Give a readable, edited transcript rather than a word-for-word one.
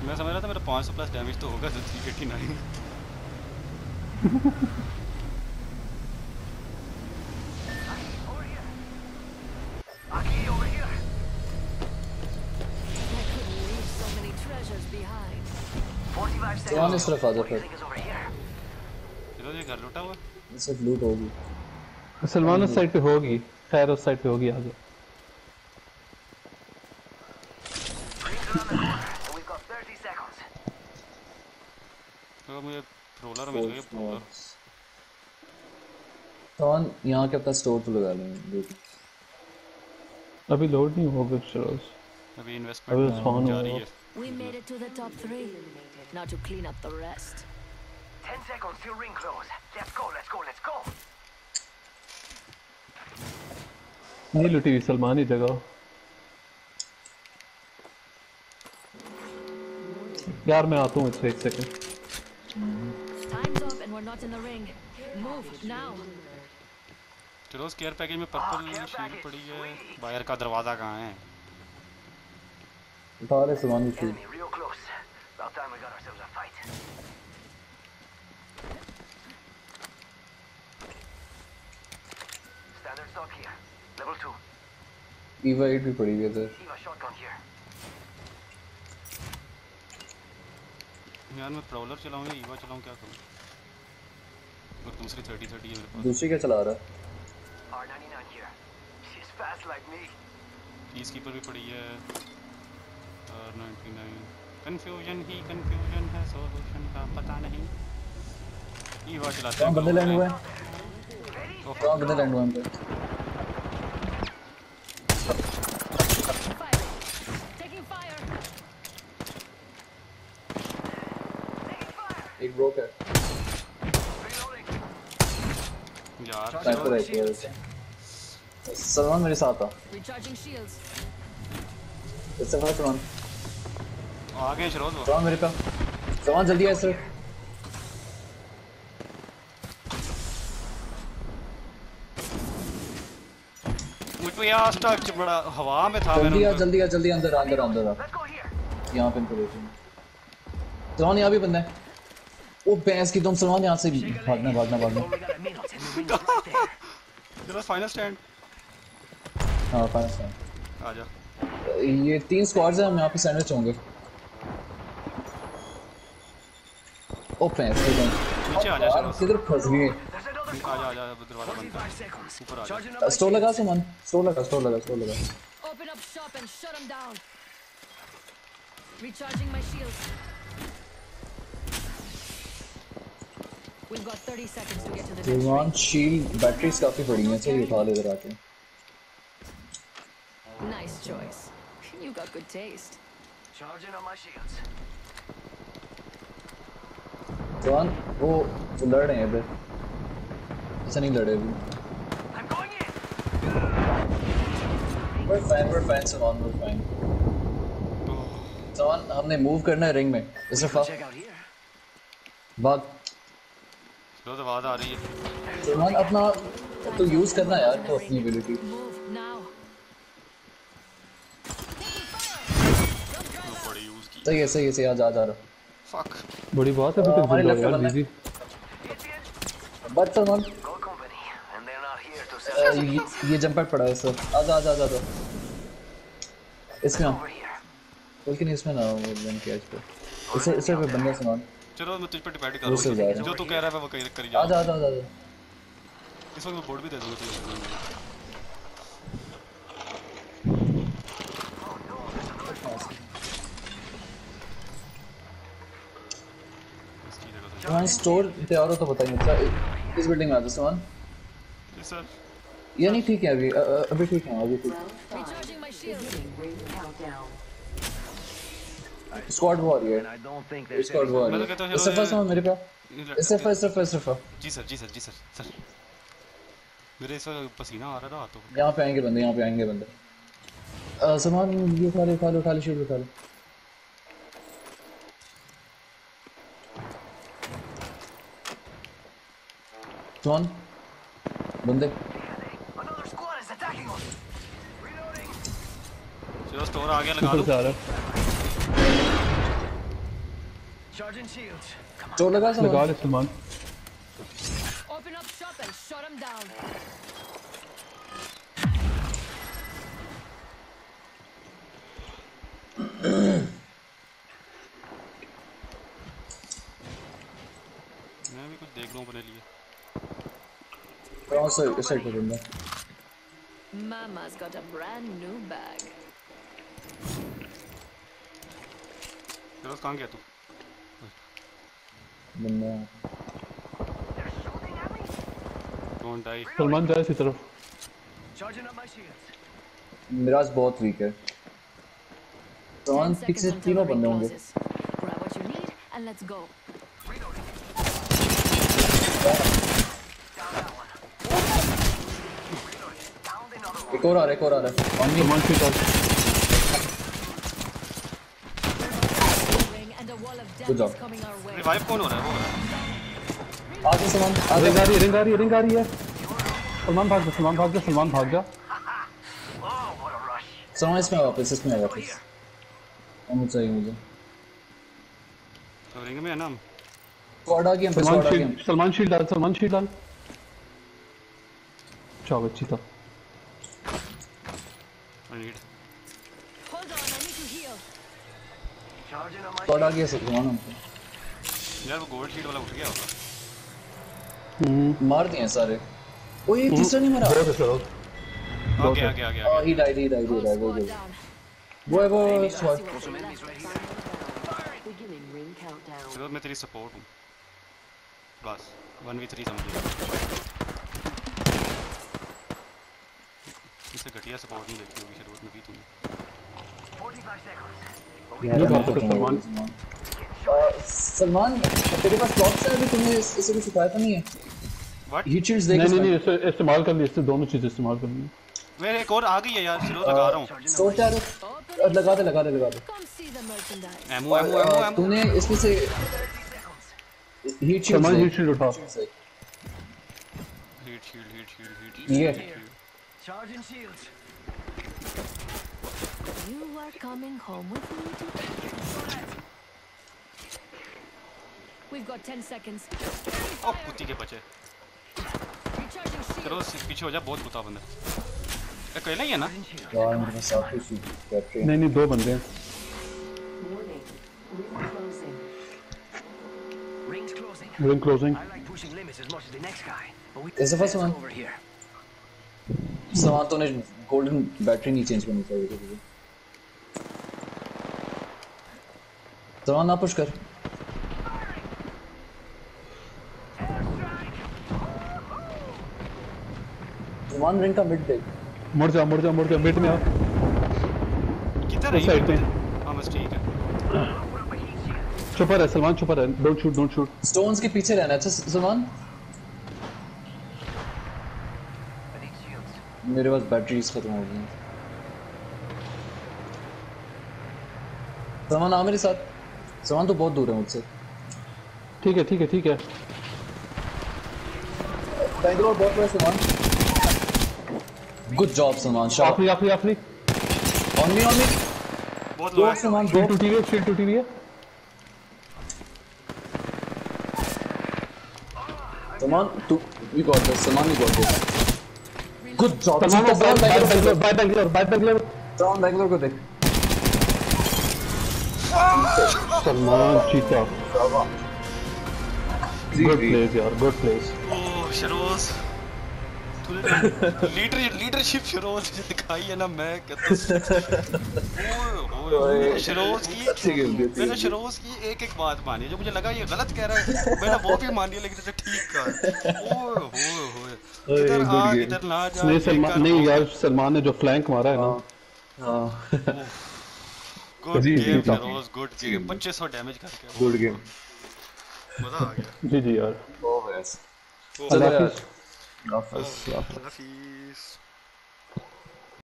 मैं समझ रहा था मेरा 500 प्लस डैमेज तो होगा, 389। सलमान इस तरफ आ जा फिर। चलो ये घर लूटा हुआ। सिर्फ लूट होगी। सलमान उस साइड पे होगी, खैर उस साइड पे होगी आगे। तो मुझे रोलर मिल गया, रोलर। सलमान यहाँ के अपना स्टोर तो लगा लेंगे। अभी लोड नहीं होगा शरोज, अभी इन्वेस्टमेंट जा रही है। We made it to the top 3. Now to clean up the rest. 10 seconds till ring close. Let's go, let's go, let's go. नहीं लुटी हुई सलमान ही जगह। यार मैं आता हूँ इससे 1 second. Time's up and we're not in the ring. Move now. चलो केयर पैकेज में पर्पल शील्ड पड़ी है। बाहर का दरवाजा कहाँ है? उठा ले सलमान की shield. Real close. About time we got ourselves a fight. Standard stock here. Level 2. EVA 8 भी पड़ी है इधर। Eva shotgun here. यार मैं प्रोलर चलाऊं या ईवा चलाऊं, क्या करूं? और दूसरी 30 है मेरे पास। दूसरी क्या चला रहा है? R99 here. She's fast like me. Peacekeeper भी पड़ी है। R99 कंफ्यूजन ही कंफ्यूजन है, सॉल्यूशन का पता नहीं। ईवा चलाते हैं। बंदे लैंड हुए हैं। कहाँ बंदे लैंड हुए हैं? एक ब्रोक है यार। स्नाइपर है। सलमान मेरे साथ आ। इससे फर्स्ट सलमान आगे शरोज वो। सलमान मेरे पे। सलमान जल्दी आ सर। मुझे यार स्टक बड़ा हवा में था। जल्दी आ जल्दी आ जल्दी अंदर अंदर अंदर आ। यहाँ पे इंपोजिशन। सलमान यहाँ भी बंदा है। वो भैंस की तुम सलमान यहाँ से भागना भागना भागना। चलो फाइनल स्टैंड। हाँ फाइनल स्टैंड। आजा। ये 3 स्क्वाड्स हैं, हम यहाँ पे सैंडविच होंगे। ओ भैंस की तुम नीचे आजा शरोज। किधर फंस गए? आजा आजा, दरवाजा बंद कर। ऊपर आजा। स्टोर लगा सलमान। स्टोर लगा स्टोर लगा स्टोर लगा। Open up shop and shut them down. Recharging my shields. We've got 30 seconds to get to the next Salman ring. Shield batteries काफी बड़ी हैं, सही उठा ले इधर आके। Nice choice. You got good taste. Charging on my shields. Salman वो लड़ रहे हैं इधर। ऐसा नहीं लड़े अभी। I'm going in. we're fine Salman, we're fine। Salman हमने मूव करना है रिंग में। इस तरफ Check out here. भाग। शरोज आवाज आ रही है। सलमान अपना तो यूज करना यार तो अपनी एबिलिटी। Move now. बड़ी यूज की। सही है सही है सही है। जा रहा। फक। बड़ी बात है, अभी तक हमारे जिंदा लेफ्ट यार बंदा बिजी। बच Salman. Gold company, and they're not here to sell. ये जंप पैड पड़ा है सर। आजा आजा आजा आजा। इसमें आ। Over here. लेकिन इसमें ना वो गन कैच पे। इसे पे बंदा सलमान। चलो मैं तुझ पे डिपेंड कर दूसरे जा रहा रहा हूँ। जो तू कह रहा है मैं वो करी जा। आजा आजा आजा। इस वक्त मैं बोर्ड भी दे दूँगा तुझे। सलमान स्टोर तैयार हो तो बताइए। अच्छा इस बिल्डिंग में आ जाओ सलमान। जी सर। ये नहीं ठीक है अभी ठीक है अभी ठीक। Recharging my shields. Squad war है। And I don't think there's squad war मैं है। तो कहता हूँ इस तरफ सलमान मेरे पे। इस तरफ। जी सर जी सर जी सर सर। मेरे इस वक्त पसीना आ रहा था हाथों पे। यहाँ पे आएंगे बंदे यहाँ पे आएंगे बंदे। सलमान ये उठा ले शील्ड उठा ले। सलमान बंदे। another squad is attacking us. Reloading. चलो स्टोर आगे लगा ऊपर दो। से आ रहा है। Charging shields. चोट लगा लगा सलमान ले Salman Open up shop and shut him down. मैं भी कुछ देख लूं अपने लिए कौन सा इस साइड पे बंदा Mama's got a brand new bag. Shahroz कहाँ गया तू बंदा डोंट डाई सलमान जा इसी तरफ Charging up my shields. Miraj बहुत वीक है 10 सलमान seconds पीछे until तीनों the ring बंदे होंगे closes. Grab what you need and let's go. एक और आ रहा है ऑन मी सलमान शील्ड डाल Ring and a wall of Good death job. is coming our way. Revive कौन हो रहा है वो आगे सलमान आगे रिंग आ रही है सलमान भाग जा Oh, what a rush. Salman इसमें वापस हम चाहिए मुझे तो रिंग में है ना हम स्क्वाड आ गई हम पे स्क्वाड आ गई हम सलमान शील्ड डाल चाव अच्छी था I need Hold on, I need to heal. Charging up my squad आ गया सलमान हम पे यार वो गोल्ड शीट वाला उठ गया होगा मार दिए सारे ओ ये तीसरा नहीं मरा बहुत है सर आ गया ही डाइड Whole वो squad down. वो See squad what's left. Beginning ring countdown. Shahroz मैं तेरी सपोर्ट हूँ बस 1v3 समझो इससे घटिया सपोर्ट नहीं देखी होगी शहरोज में भी तूने 45 seconds. ये बात है सलमान सलमान तेरे पास टॉप्स है अभी तुमने इसे कुछ उठाया तो नहीं है व्हाट हीट शील्ड्स देख नहीं इसे इस्तेमाल कर लिए इससे दोनों चीजें इस्तेमाल कर ली मेरे एक और आ गई है यार शहरोज लगा रहा हूँ स्टोर क्या है लगा दे Come see the merchandise. एमो तूने इसमें से heat Salman heat shield shield उठा हीट शील्ड ये Charging shields. You are coming home with me today. We've got 10 seconds. ओ कुत्ती के बच्चे Recharging shield. शहरोज पीछे हो जा बहुत कुत्ता बंदा है अकेला ही है ना यार मेरे पास साथ ही शीट कैप्चर नहीं दो बंदे हैं Warning. Ring closing. Rings closing. Ring closing I like pushing limits as much as the next guy. But we Is the first one? over here. Salman तूने गोल्डन बैटरी नहीं चेंज करनी चाहिए तुझे सलमान ना पुश कर सलमान रिंग का मिड देख मुड़ जा मिड में आ किधर उस साइड पे है हाँ बस ठीक है छुपा रहे सलमान छुपा रहे डोंट शूट स्टोन्स के पीछे रहना अच्छा सलमान I need shields. मेरे पास बैटरीज खत्म हो गई सलमान आ मेरे साथ सलमान तो बहुत दूर है मुझसे ठीक है बैंगलोर बहुत बड़ा सलमान गुड जॉब सलमान शाबाश आखिरी ऑन मी बहुत दो लो है सलमान दो शील्ड टूटी हुई है सलमान तू we got this Salman we got this good job Salman bye Bangalore Salman Bangalore को देख सलमान चीता गुड प्लेस यार गुड प्लेस ओह शहरोज तूने लीडरशिप शहरोज दिखाई है ना मैं कहता ओए शहरोज मैंने शहरोज की एक बात मानी जो मुझे लगा ये गलत कह रहा है मैंने वो भी मानी लेकिन तुझे ठीक कहा ओए इधर आ इधर ना जा नहीं सलमान नहीं यार सलमान ने जो फ्लैंक मारा है ना good game Shahroz good game 2500 damage करके गुड गेम मजा आ गया जी यार ओह यस अल्लाह हाफिज़ हाफिज़ हाफिज़